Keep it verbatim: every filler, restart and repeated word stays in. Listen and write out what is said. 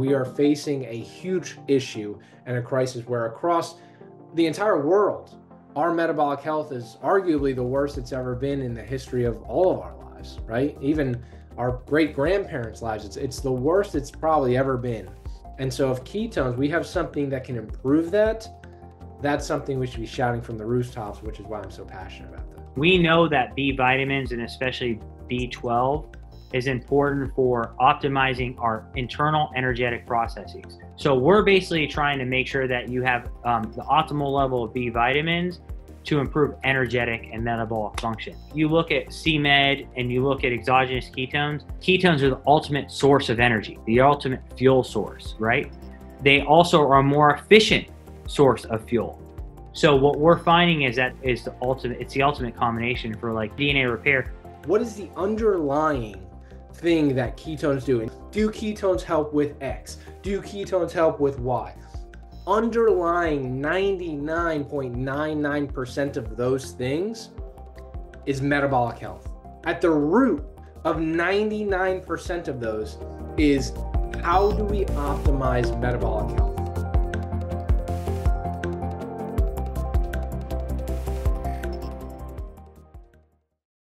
we are facing a huge issue and a crisis where across the entire world, our metabolic health is arguably the worst it's ever been in the history of all of our lives, right? Even our great-grandparents' lives, it's, it's the worst it's probably ever been. And so if ketones, we have something that can improve that, that's something we should be shouting from the rooftops, which is why I'm so passionate about that. We know that B vitamins, and especially B twelve, is important for optimizing our internal energetic processes. So we're basically trying to make sure that you have um, the optimal level of B vitamins to improve energetic and metabolic function. You look at C Med and you look at exogenous ketones, ketones are the ultimate source of energy, the ultimate fuel source, right? They also are a more efficient source of fuel. So what we're finding is that is the ultimate, it's the ultimate combination for like D N A repair. What is the underlying thing that ketones do? Do ketones help with X? Do ketones help with Y? Underlying ninety-nine point nine nine percent of those things is metabolic health. At the root of ninety-nine percent of those is how do we optimize metabolic health?